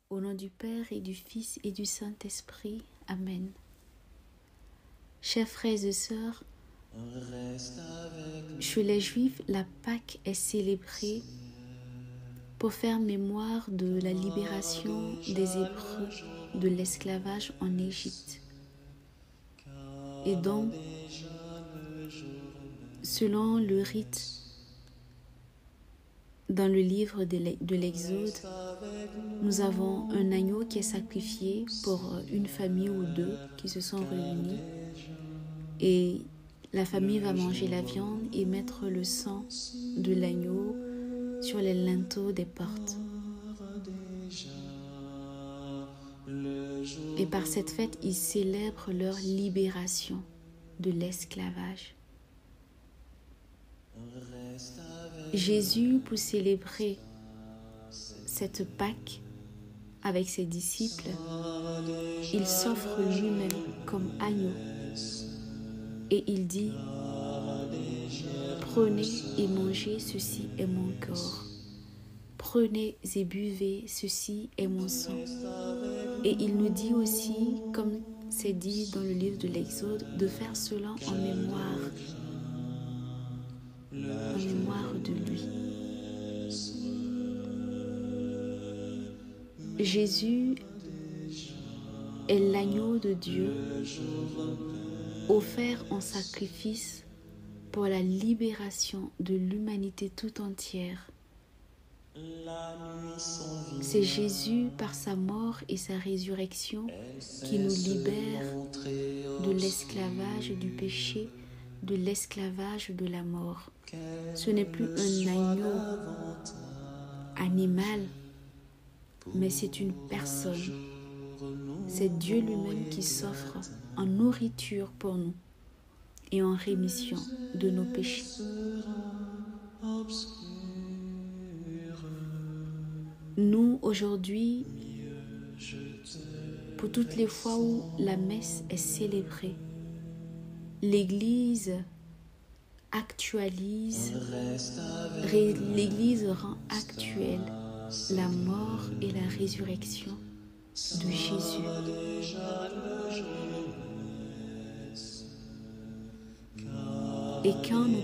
Au nom du Père et du Fils et du Saint-Esprit. Amen. Chers frères et sœurs, chez les Juifs, la Pâque est célébrée pour faire mémoire de la libération des Hébreux de l'esclavage en Égypte. Et donc, selon le rite dans le livre de l'Exode, nous avons un agneau qui est sacrifié pour une famille ou deux qui se sont réunis. Et la famille va manger la viande et mettre le sang de l'agneau sur les linteaux des portes. Et par cette fête, ils célèbrent leur libération de l'esclavage. Jésus, pour célébrer cette Pâque avec ses disciples, il s'offre lui-même comme agneau et il dit: prenez et mangez, ceci est mon corps. Prenez et buvez, ceci est mon sang. Et il nous dit aussi, comme c'est dit dans le livre de l'Exode, de faire cela en mémoire de lui. Jésus est l'agneau de Dieu offert en sacrifice pour la libération de l'humanité tout entière. C'est Jésus, par sa mort et sa résurrection, qui nous libère de l'esclavage du péché, de l'esclavage de la mort. Ce n'est plus un agneau animal, mais c'est une personne. C'est Dieu lui-même qui s'offre en nourriture pour nous et en rémission de nos péchés. Nous, aujourd'hui, pour toutes les fois où la messe est célébrée, l'Église actualise, l'Église rend actuelle la mort et la résurrection de Jésus. Et quand nous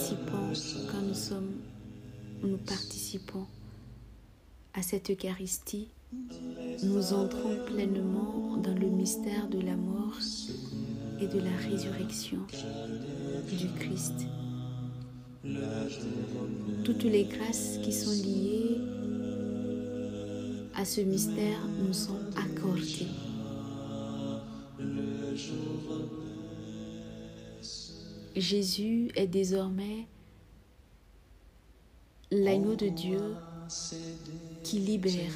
participons à cette Eucharistie, nous entrons pleinement dans le mystère de la mort et de la résurrection du Christ. Toutes les grâces qui sont liées à ce mystère nous sont accordées. Jésus est désormais l'agneau de Dieu qui libère.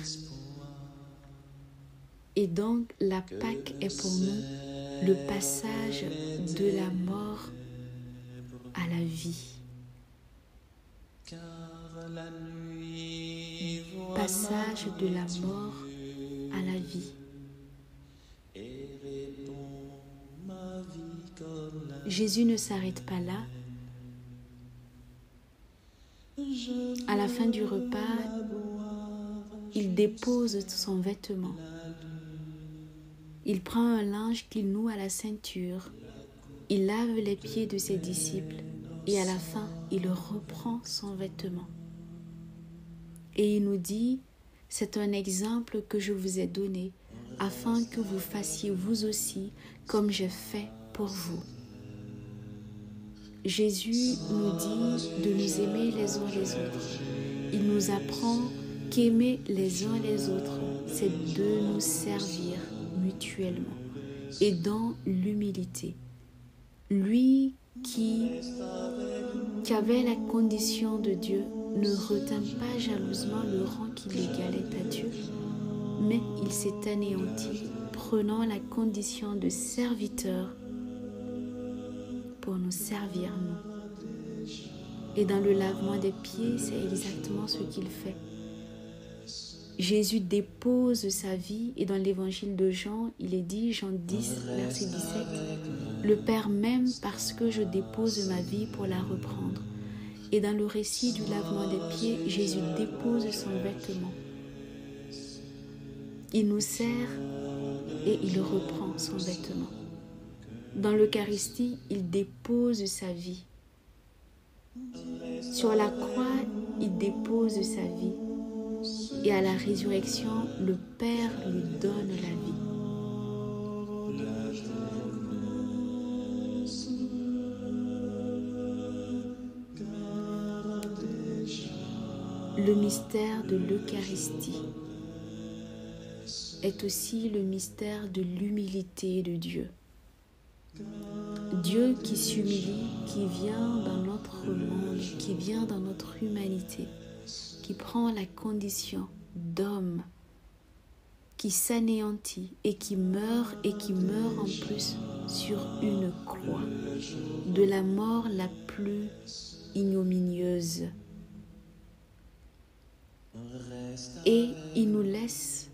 Et donc la Pâque est pour nous le passage de la mort à la vie. Passage de la mort à la vie. Jésus ne s'arrête pas là. À la fin du repas, il dépose son vêtement. Il prend un linge qu'il noue à la ceinture. Il lave les pieds de ses disciples et à la fin, il reprend son vêtement. Et il nous dit: c'est un exemple que je vous ai donné afin que vous fassiez vous aussi comme j'ai fait pour vous. Jésus nous dit de nous aimer les uns les autres. Il nous apprend qu'aimer les uns les autres, c'est de nous servir mutuellement et dans l'humilité. Lui qui avait la condition de Dieu ne retint pas jalousement le rang qui l'égalait à Dieu, mais il s'est anéanti, prenant la condition de serviteur pour nous servir, nous. Et dans le lavement des pieds, c'est exactement ce qu'il fait. Jésus dépose sa vie et dans l'évangile de Jean, il est dit, Jean 10, verset 17, « Le Père m'aime parce que je dépose ma vie pour la reprendre. » Et dans le récit du lavement des pieds, Jésus dépose son vêtement. Il nous serre et il reprend son vêtement. Dans l'Eucharistie, il dépose sa vie. Sur la croix, il dépose sa vie. Et à la résurrection, le Père lui donne la vie. Le mystère de l'Eucharistie est aussi le mystère de l'humilité de Dieu. Dieu qui s'humilie, qui vient dans notre monde, qui vient dans notre humanité, qui prend la condition d'homme, qui s'anéantit et qui meurt en plus sur une croix, de la mort la plus ignominieuse. Et il nous laisse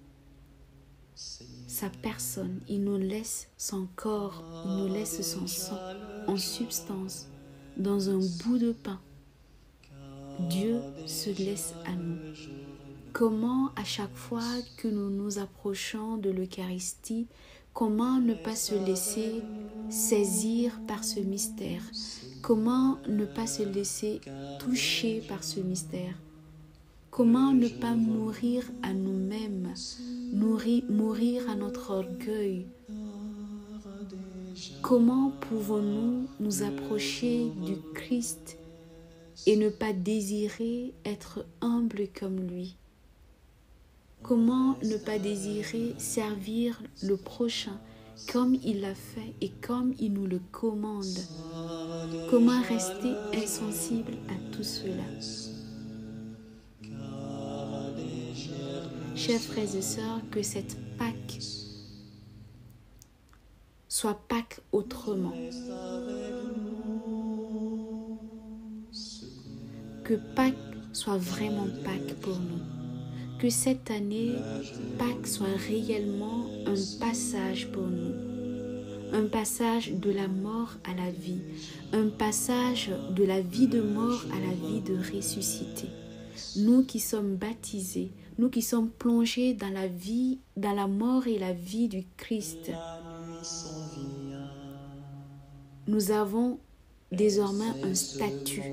sa personne, il nous laisse son corps, il nous laisse son sang en substance, dans un bout de pain. Dieu se laisse à nous. Comment à chaque fois que nous nous approchons de l'Eucharistie, comment ne pas se laisser saisir par ce mystère? Comment ne pas se laisser toucher par ce mystère? Comment ne pas mourir à nous-mêmes, mourir à notre orgueil? Comment pouvons-nous nous approcher du Christ et ne pas désirer être humble comme lui? Comment ne pas désirer servir le prochain comme il l'a fait et comme il nous le commande? Comment rester insensible à tout cela? Chers frères et sœurs, que cette Pâque soit Pâque autrement. Que Pâques soit vraiment Pâques pour nous. Que cette année, Pâques soit réellement un passage pour nous. Un passage de la mort à la vie. Un passage de la vie de mort à la vie de ressuscité. Nous qui sommes baptisés, nous qui sommes plongés dans la vie, dans la mort et la vie du Christ, nous avons désormais un statut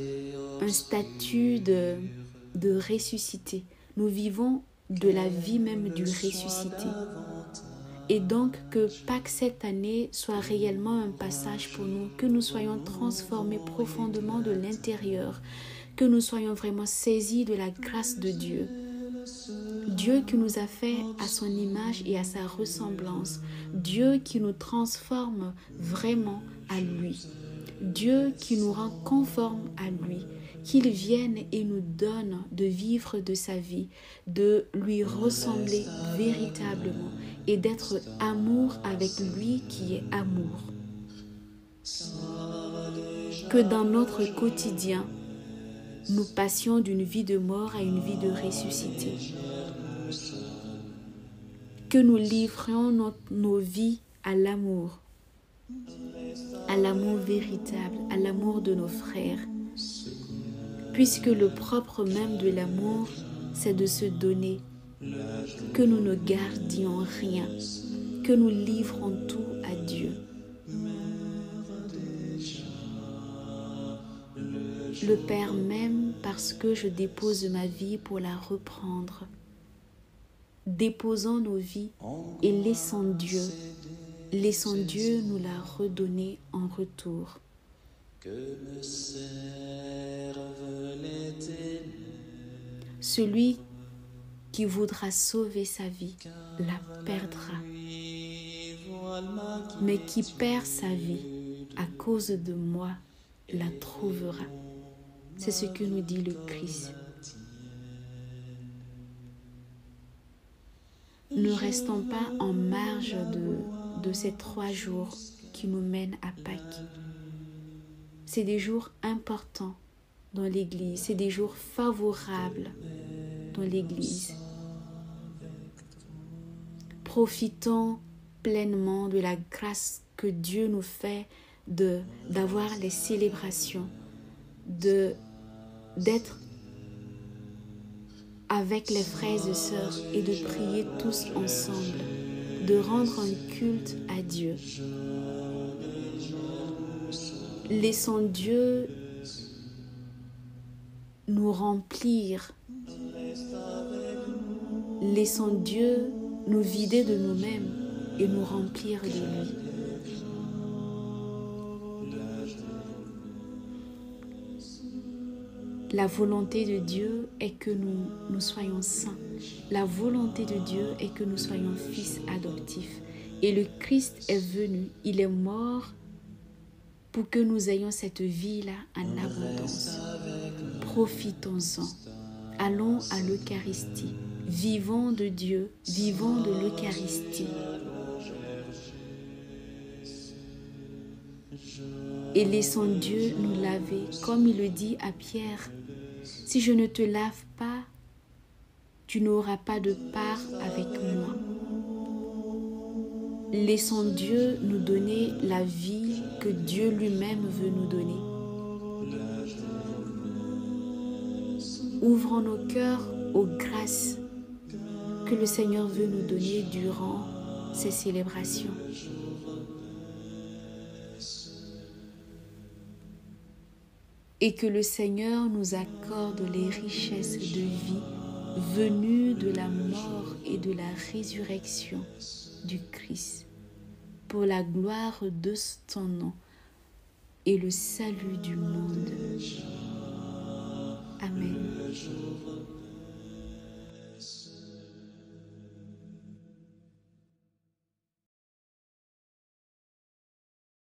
de ressuscité. Nous vivons de la vie même du ressuscité. Et donc que Pâques cette année soit réellement un passage pour nous, que nous soyons transformés profondément de l'intérieur, que nous soyons vraiment saisis de la grâce de Dieu. Dieu qui nous a fait à son image et à sa ressemblance. Dieu qui nous transforme vraiment à lui. Dieu qui nous rend conformes à lui. Qu'il vienne et nous donne de vivre de sa vie, de lui ressembler véritablement et d'être amour avec lui qui est amour. Que dans notre quotidien, nous passions d'une vie de mort à une vie de ressuscité. Que nous livrions nos vies à l'amour véritable, à l'amour de nos frères. Puisque le propre même de l'amour, c'est de se donner. Que nous ne gardions rien, que nous livrons tout à Dieu. Le Père m'aime parce que je dépose ma vie pour la reprendre. Déposons nos vies et laissons Dieu nous la redonner en retour. Celui qui voudra sauver sa vie la perdra. Mais qui perd sa vie à cause de moi la trouvera. C'est ce que nous dit le Christ. Ne restons pas en marge de ces 3 jours qui nous mènent à Pâques. C'est des jours importants dans l'Église, c'est des jours favorables dans l'Église. Profitons pleinement de la grâce que Dieu nous fait d'avoir les célébrations, d'être avec les frères et sœurs et de prier tous ensemble, de rendre un culte à Dieu. Laissons Dieu nous remplir. Laissons Dieu nous vider de nous-mêmes et nous remplir de lui. La volonté de Dieu est que nous soyons saints. La volonté de Dieu est que nous soyons fils adoptifs. Et le Christ est venu, il est mort pour que nous ayons cette vie-là en abondance. Profitons-en. Allons à l'Eucharistie. Vivons de Dieu, vivons de l'Eucharistie. Et laissons Dieu nous laver, comme il le dit à Pierre. Si je ne te lave pas, tu n'auras pas de part avec moi. Laissons Dieu nous donner la vie que Dieu lui-même veut nous donner. Ouvrons nos cœurs aux grâces que le Seigneur veut nous donner durant ces célébrations. Et que le Seigneur nous accorde les richesses de vie venues de la mort et de la résurrection du Christ, pour la gloire de son nom et le salut du monde. Amen.